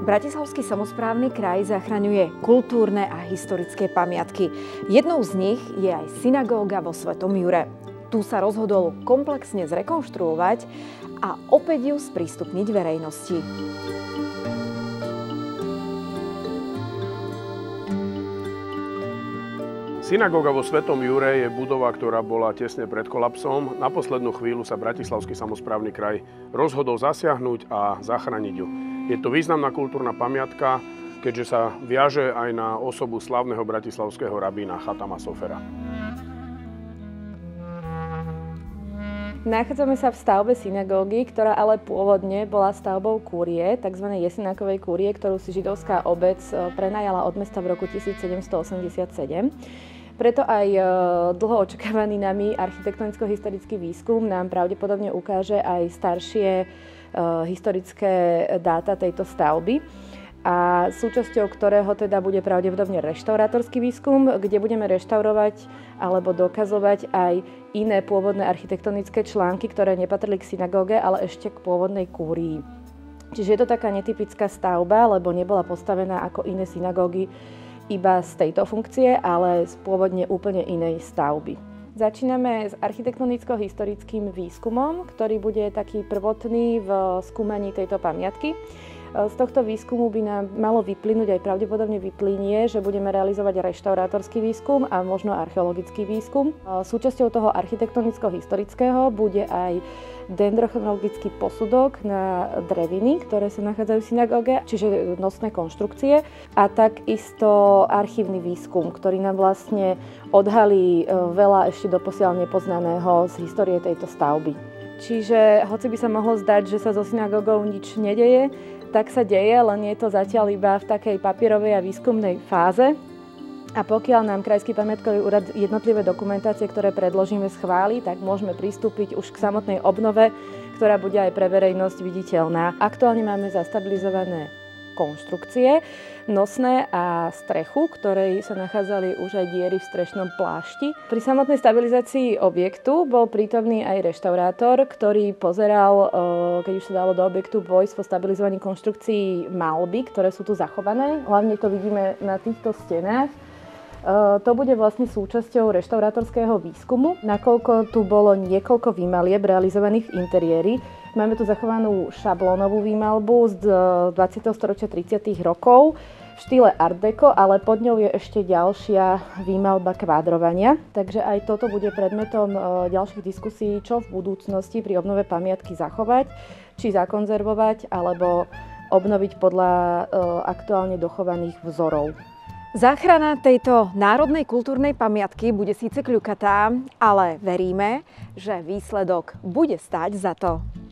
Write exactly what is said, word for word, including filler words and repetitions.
Bratislavský samosprávny kraj zachraňuje kultúrne a historické pamiatky. Jednou z nich je aj synagóga vo Svetom Jure. Tu sa rozhodol komplexne zrekonštruovať a opäť ju sprístupniť verejnosti. Synagóga vo Svetom Jure je budova, ktorá bola tesne pred kolapsom. Na poslednú chvíľu sa Bratislavský samosprávny kraj rozhodol zasiahnuť a zachrániť ju. Je to významná kultúrna pamiatka, keďže sa viaže aj na osobu slávneho bratislavského rabína Chatama Sofera. Nachádzame sa v stavbe synagógy, ktorá ale pôvodne bola stavbou kúrie, tzv. Jesenákovej kúrie, ktorú si židovská obec prenajala od mesta v roku tisíc sedemsto osemdesiatsedem. Preto aj dlho očakávaný nami architektonicko-historický výskum nám pravdepodobne ukáže aj staršie historické dáta tejto stavby, a súčasťou ktorého teda bude pravdepodobne reštaurátorský výskum, kde budeme reštaurovať alebo dokazovať aj iné pôvodné architektonické články, ktoré nepatrili k synagóge, ale ešte k pôvodnej kúrii. Čiže je to taká netypická stavba, lebo nebola postavená ako iné synagógy iba z tejto funkcie, ale z pôvodne úplne inej stavby. Začíname s architektonicko-historickým výskumom, ktorý bude taký prvotný v skúmaní tejto pamiatky. Z tohto výskumu by nám malo vyplynúť, aj pravdepodobne vyplynie, že budeme realizovať reštaurátorský výskum a možno archeologický výskum. Súčasťou toho architektonicko-historického bude aj dendrochronologický posudok na dreviny, ktoré sa nachádzajú v synagóge, čiže nosné konštrukcie, a takisto archívny výskum, ktorý nám vlastne odhalí veľa ešte doposiaľ nepoznaného z histórie tejto stavby. Čiže hoci by sa mohlo zdať, že sa so synagógou nič nedeje, tak sa deje, len je to zatiaľ iba v takej papierovej a výskumnej fáze. A pokiaľ nám Krajský pamiatkový úrad jednotlivé dokumentácie, ktoré predložíme, schváli, tak môžeme pristúpiť už k samotnej obnove, ktorá bude aj pre verejnosť viditeľná. Aktuálne máme zastabilizované konštrukcie, nosné a strechu, ktorej sa nachádzali už aj diery v strešnom plášti. Pri samotnej stabilizácii objektu bol prítomný aj reštaurátor, ktorý pozeral, keď už sa dalo do objektu vojsť po stabilizovaní konštrukcií, malby, ktoré sú tu zachované. Hlavne to vidíme na týchto stenách. To bude vlastne súčasťou reštaurátorského výskumu, nakoľko tu bolo niekoľko výmalieb realizovaných v interiéri. Máme tu zachovanú šablónovú výmalbu z dvadsiateho storočia tridsiatych rokov v štýle art deco, ale pod ňou je ešte ďalšia výmalba kvádrovania. Takže aj toto bude predmetom ďalších diskusí, čo v budúcnosti pri obnove pamiatky zachovať, či zakonzervovať, alebo obnoviť podľa aktuálne dochovaných vzorov. Záchrana tejto národnej kultúrnej pamiatky bude síce kľukatá, ale veríme, že výsledok bude stáť za to.